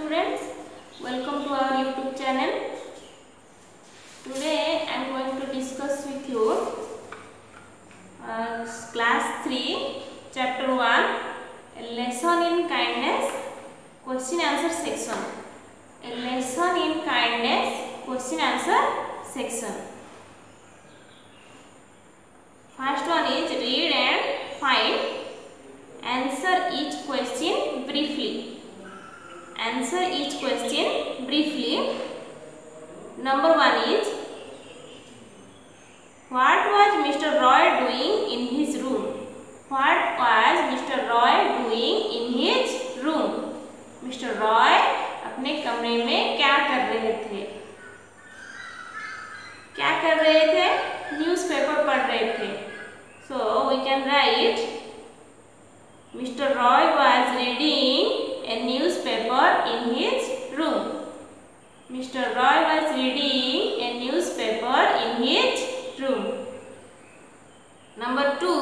students, welcome to our YouTube channel. Today I am going to discuss with you class 3 chapter 1 a lesson in kindness question answer section. A lesson in kindness question answer section. First one is read and find. Answer each question briefly. Answer each question briefly. Number 1 is, what was Mr. Roy doing in his room? What was Mr. Roy doing in his room? Mr. Roy अपने कमरे में क्या कर रहे थे? क्या कर रहे थे? न्यूज़पेपर पढ़ रहे थे. So we can write, Mr. Roy was reading a newspaper in his room. Mr. Roy was reading a newspaper in his room. Number 2,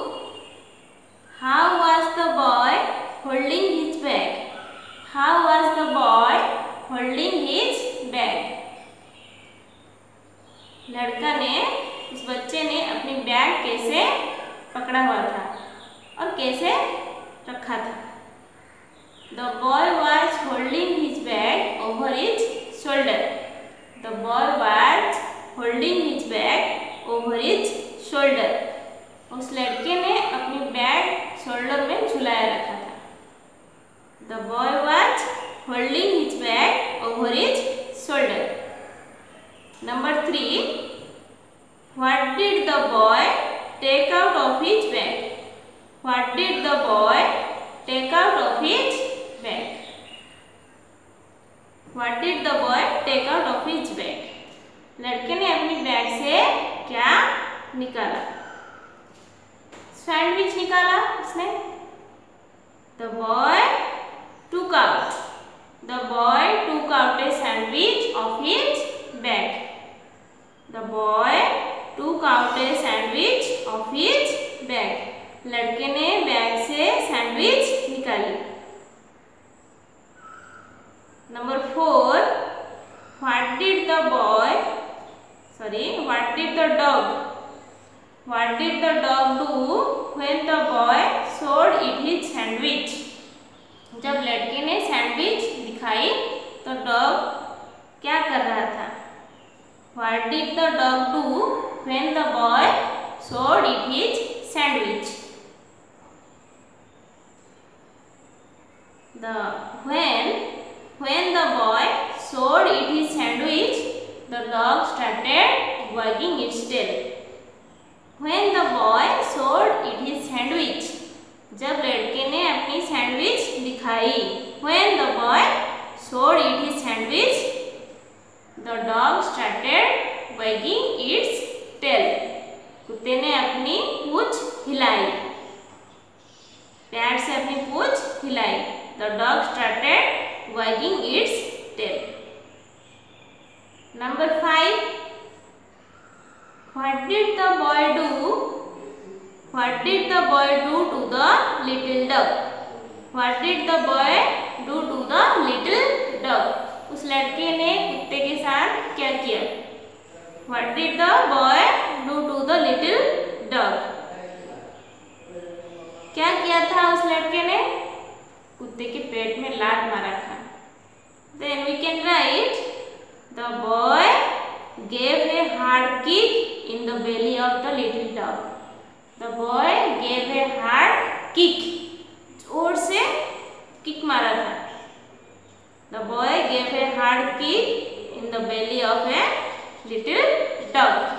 how was the boy holding his bag? How was the boy holding his bag? लड़का ने, उस बच्चे ने अपनी bag कैसे पकड़ा हुआ था और कैसे रखा था? The boy was holding his bag over his shoulder. The boy was holding his bag over his shoulder. उस लड़के ने अपनी बैग शोल्डर में झुलाया रखा था. The boy was holding his bag over his shoulder. Number 3, what did the boy take out of his bag? What did the boy take out of his bag? What did the boy take out of his bag? लड़के ने अपनी bag से क्या निकाला? Sandwich निकाला उसने. The boy took out. The boy took out a sandwich of his bag. The boy took out a sandwich of his bag. लड़के ने बैग से सैंडविच निकाली. Number 4, what did the dog? What did the dog do when the boy showed it his sandwich? जब लड़के ने sandwich दिखाई तो dog क्या कर रहा था? What did the dog do when the boy showed it his sandwich? When the boy showed it his sandwich, the dog started wagging its tail. When the boy showed it his sandwich, जब लड़के ने अपनी sandwich दिखाई. When the boy showed it his sandwich, the dog started wagging its tail. कुत्ते ने अपनी पूंछ हिलाई. प्यार से अपनी पूंछ हिलाई. The dog started wagging its tail. Number 5, what did the boy do? What did the boy do to the little dog? What did the boy do to the little dog? उस लड़के ने कुत्ते के साथ क्या किया? What did the boy do to the little dog? क्या किया था उस लड़के ने? कुत्ते के पेट में लात मारा था. Then we can write, the boy gave a hard kick in the belly of the little dog. The boy gave a hard kick. जोर से किक मारा था. The boy gave a hard kick in the belly of a little dog.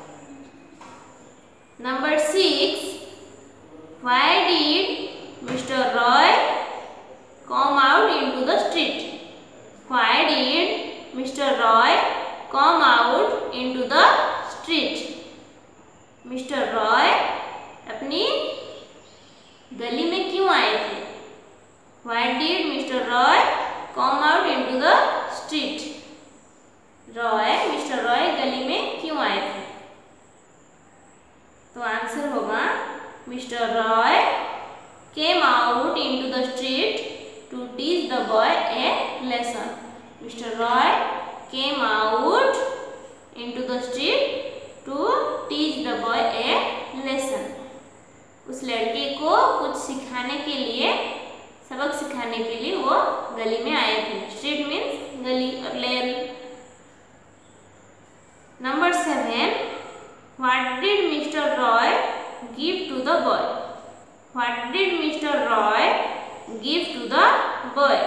Number 6, why did Mr. Roy come out into the street? Why did Mr. Roy come out into the street? Mr. Roy अपनी गली में क्यों आए थे? Why did Mr. Roy come out into the street? Mr. Roy गली में क्यों आए थे? तो आंसर होगा, Mr. Roy came out into the street to teach the boy a lesson. Mr. Roy came out into the street to teach the boy a lesson. उस लड़के को कुछ सिखाने के लिए, सबक सिखाने के लिए वो गली में आए थे. स्ट्रीट मीन्स गली और लेन. Number 7. What did Mr. Roy give to the boy? What did Mr. Roy give to the boy?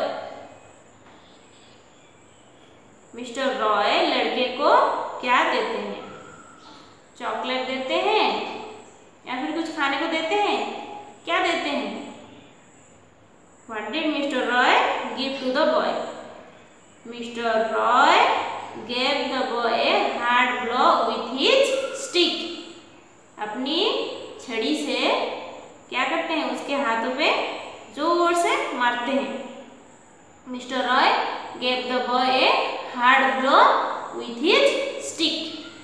Mr. Roy लड़के को क्या देते हैं? चॉकलेट देते हैं या फिर कुछ खाने को देते हैं? क्या देते हैं? What did Mr. Roy give to the boy? Mr. Roy gave the boy a hard blow with his stick. अपनी छड़ी से क्या करते हैं? उसके हाथों पे जोर से मारते हैं. Mr. Roy gave the boy a hard blow with his stick.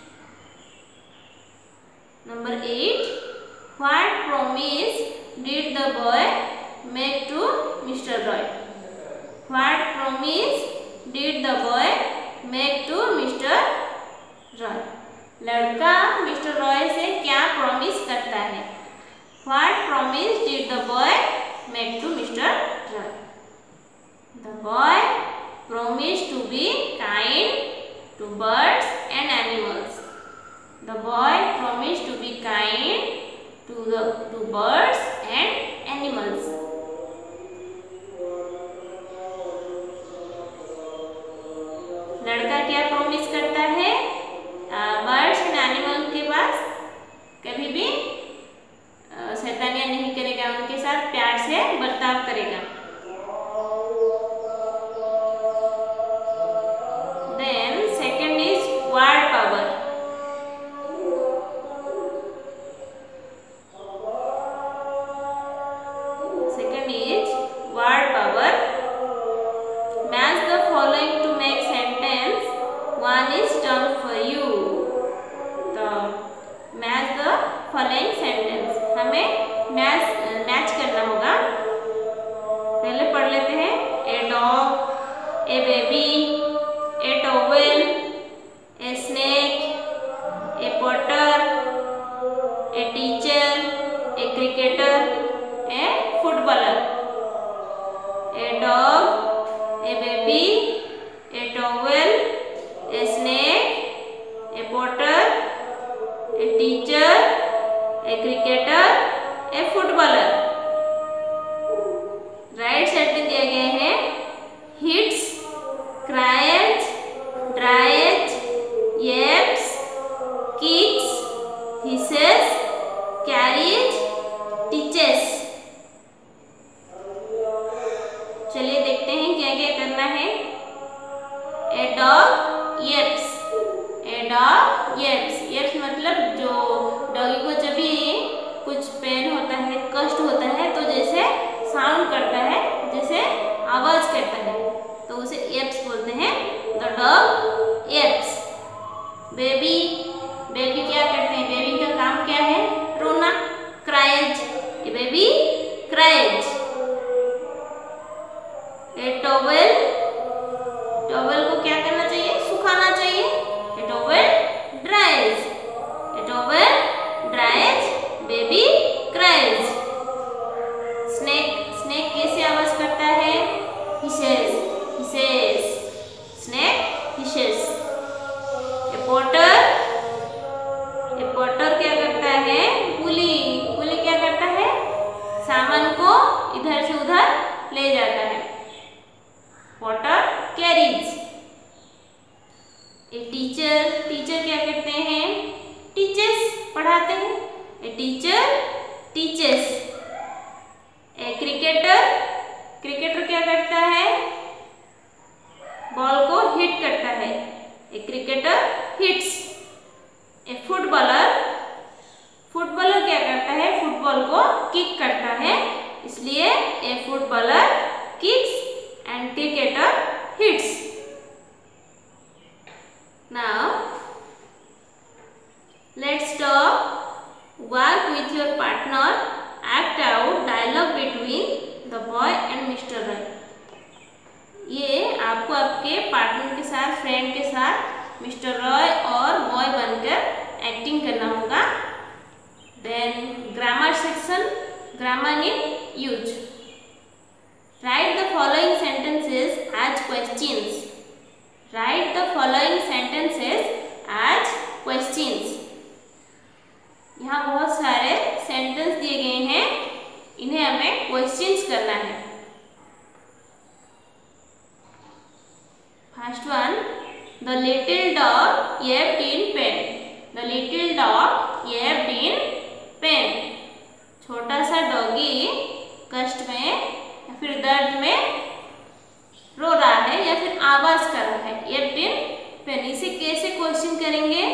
Number 8. What promise did the boy make to Mr. Roy? What promise did the boy make to Mr. Roy? लड़का मिस्टर रॉय से क्या promise करता है? What promise did the boy make to Mr. Roy? The boy promised to be kind to birds and animals. The boy promised to be kind to birds and animals. लड़का क्या promise करता है? Birds and animal के पास कभी भी शैतानियां नहीं करेगा, उनके साथ प्यार से बर्ताव करेगा. Then second is word power. Second is word power. Match the following to make sentence. One is done for you. तो match the following sentence. हमें मैच करना होगा. पहले पढ़ लेते हैं. A dog, a baby, a towel, a snake, a potter, a teacher, a cricketer, a footballer. A dog, a baby, a towel, a snake, a potter, a teacher, a cricketer, a footballer. Right side पे दिया गया है hits, cries, dries, yaps, kicks, hisses, carries, teaches. चलिए देखते हैं क्या क्या करना है. A dog yaps. A dog yaps. Yaps मतलब जो डॉगी को जब भी कुछ पेन होता है, कष्ट होता है, तो जैसे साउंड करता है, जैसे आवाज करता है, तो उसे yaps बोलते हैं. The dog yaps. बेबी क्या करते हैं? बेबी का काम क्या है? रोना. Cries. A baby cries. A towel को क्या करना चाहिए? सुखाना चाहिए. A towel dries. A towel dries. Baby cries. Snake कैसे आवाज करता है? Hisses. Snake hisses. A potter क्या करता है? पुली क्या करता है? सामान को इधर से उधर ले जाता है. Potter carries. A teacher क्या करते हैं? Teaches पढ़ाते हैं. A teacher teaches. A cricketer क्या करता है? बॉल को हिट करता है. A cricketer hits. A footballer क्या करता है? फुटबॉल को किक करता है. इसलिए a footballer kicks and cricketer hits. Now let's talk. Work with your partner. Act out dialogue between the boy and Mr. Roy. ये आपको आपके पार्टनर के साथ, फ्रेंड के साथ मिस्टर रॉय और बॉय बनकर एक्टिंग करना होगा। Then grammar section, grammar in use. Write the following sentences as questions. Write the following sentences as questions. यहाँ बहुत सारे सेंटेंस दिए गए हैं, इन्हें हमें क्वेश्चंस करना है। First one, the little dog yapped in pain। The little dog yapped in pain। छोटा सा डॉगी कष्ट में या फिर दर्द में रो रहा है या फिर आवाज कर रहा है। yapped in pain, इसे कैसे क्वेश्चन करेंगे?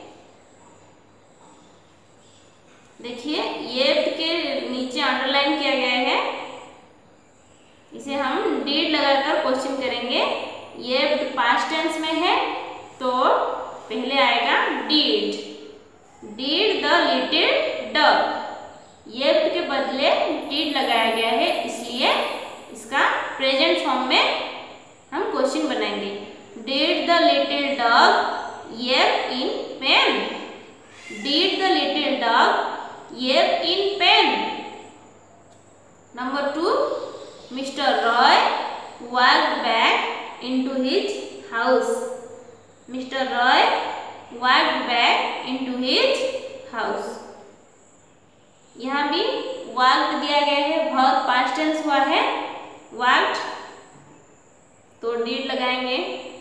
देखिए, yapped के नीचे अंडरलाइन किया गया है, इसे हम did लगाकर क्वेश्चन करेंगे। yapped पास्ट टेंस में है तो पहले आएगा did। did the little dog. yapped के बदले did लगाया गया है, इसलिए इसका प्रेजेंट फॉर्म में हम क्वेश्चन बनाएंगे। did the little dog yap in pain। did the little dog yap in pain। Number 2, Mr. Roy walked back into his house। Mr. Roy walked back into his house। यहाँ भी walked दिया गया है, बहुत past tense हुआ है walked, तो did लगाएंगे।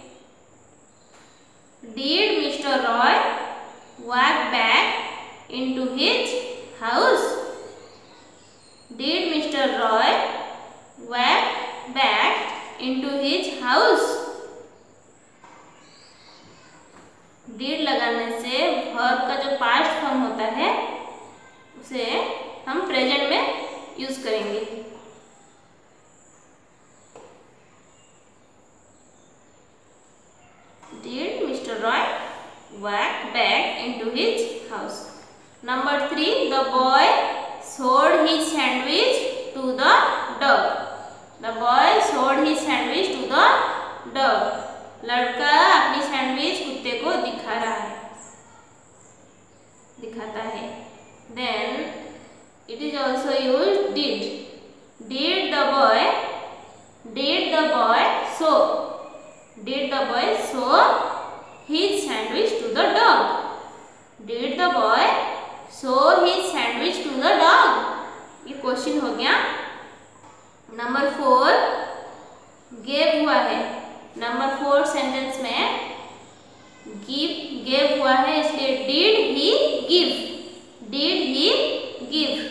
Did Mr. Roy walk back into his house? Did Mr. Roy walk back into his house? did लगाने से verb का जो पास्ट फॉर्म होता है उसे हम प्रेजेंट में यूज करेंगे। Did Mr. Roy walk back into his house? Number 3, the boy showed his sandwich to the dog। The boy showed his sandwich to the dog। लड़का अपनी सैंडविच कुत्ते को दिखाता है। Then it is also used did। Did the boy show? Did the boy show his sandwich to the dog? Did the boy show his sandwich to the dog? ये question हो गया। Number 4, gave हुआ है। Number 4 sentence में gave हुआ है, इसलिए did he give? Did he give?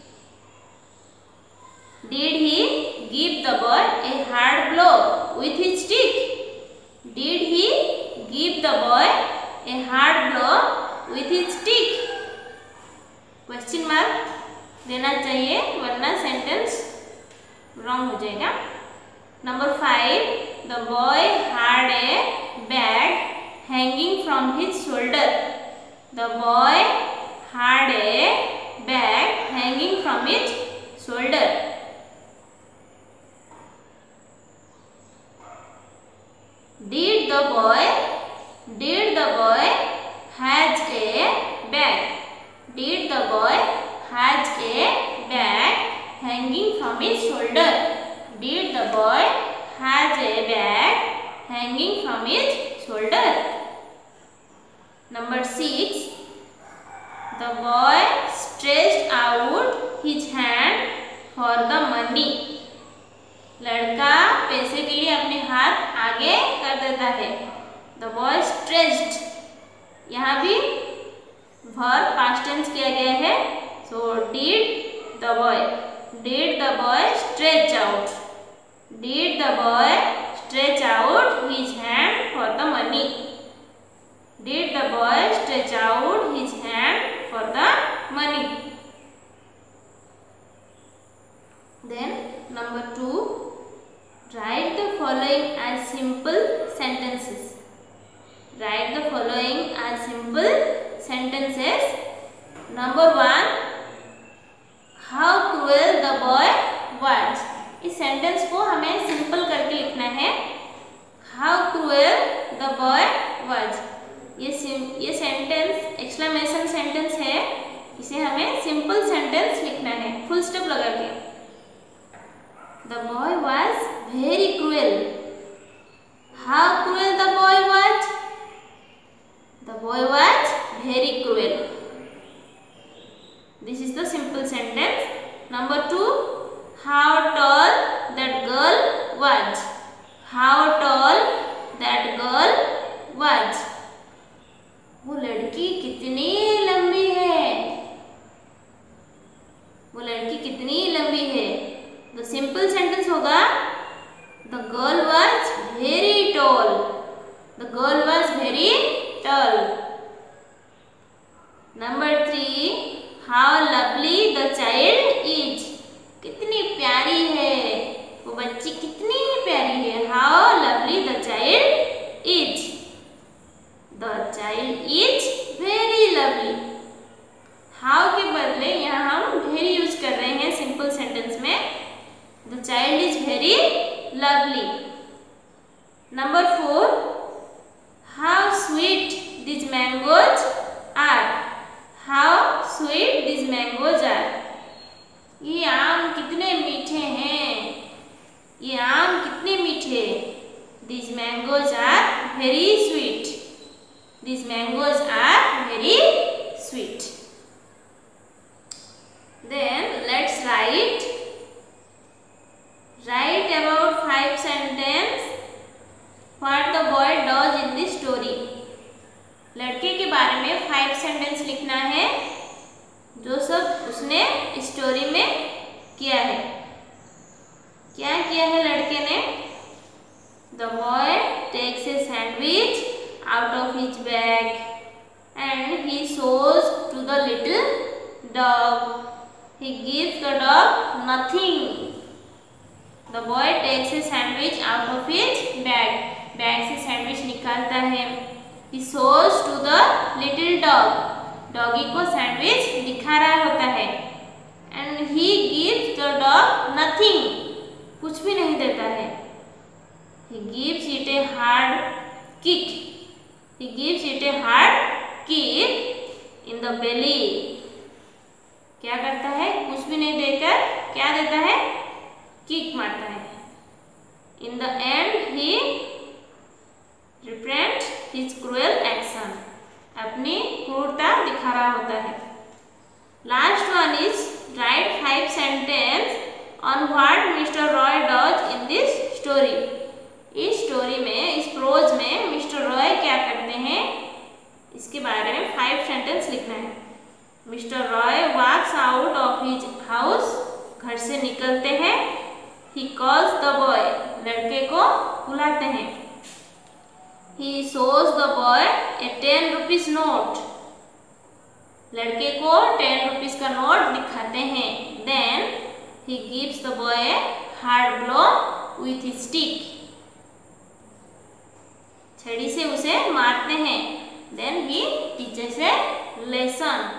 Did he give the boy a hard blow with his stick? Did he give the boy a hard blow with his stick? Question mark देना चाहिए वरना sentence wrong हो जाएगा। Number 5, the boy had a bag hanging from his shoulder। The boy had a bag hanging from his shoulder। Did the boy has a bag? Did the boy has a bag hanging from his shoulder? Did the boy has a bag hanging from his shoulder? Number 6, the boy stretched out his hand for the money। लड़का पैसे के लिए अपने हाथ आगे कर देता है। The boy stretched, यहाँ भी verb past tense किया गया है, so did the boy stretch out? Did the boy stretch out his hand for the money? Did the boy stretch out his hand for the money? Then number 2, write the following as simple sentences। Write the following as simple sentences। Number 1, how cruel the boy was। इस sentence को हमें simple करके लिखना है। Simple sentence लिखना है full stop लगा के। The boy was very cruel. How cruel the boy was? The boy was very cruel. This is the simple sentence. Number 2, how tall that girl was? How tall that girl was? वो लड़की कितनी लंबी है? वो लड़की कितनी लंबी है? तो सिंपल सेंटेंस होगा the girl was very tall. The girl was very tall. Number 3, how lovely the child is. कितनी प्यारी है वो बच्ची, कितनी प्यारी है। How lovely the child is. The child is very lovely. How के बदले यहाँ हम very यूज कर रहे हैं सिंपल सेंटेंस में। The child is very lovely. Number 4, how sweet these mangoes are. How sweet these mangoes are. ये आम कितने मीठे हैं। ये आम कितने मीठे। These mangoes are very sweet. These mangoes are very sweet. Then let's write about 5 sentences what the boy does in this story. लड़के के बारे में 5 सेंटेंस लिखना है जो सब उसने स्टोरी में किया है। क्या किया है लड़के ने? The boy takes a sandwich out of his bag and he shows to the little dog. He gives the dog nothing. The boy takes a sandwich out of his bag. Bag से sandwich निकालता है। He shows to the little dog. Doggy को sandwich दिखा रहा होता है। And he gives the dog nothing. कुछ भी नहीं देता है। He gives it a hard kick. He gives it a hard kick in the belly. क्या करता है? कुछ भी नहीं देकर क्या देता है? किक मारता है। In the end he repents his cruel action. अपनी क्रूरता दिखा रहा होता है। Last one is write 5 sentences on what Mr. Roy does in this story. इस स्टोरी में, इस प्रोज में मिस्टर रॉय क्या करते हैं इसके बारे में 5 सेंटेंस लिखना है। Mister Roy walks out of his house, घर से निकलते हैं। ही कॉल्स द बॉय, लड़के को बुलाते हैं। He shows the boy a 10 rupees note, लड़के को 10 रुपीज का नोट दिखाते हैं। Then he gives the boy a hard blow with his stick, छड़ी से उसे मारते हैं। Then he teaches a lesson,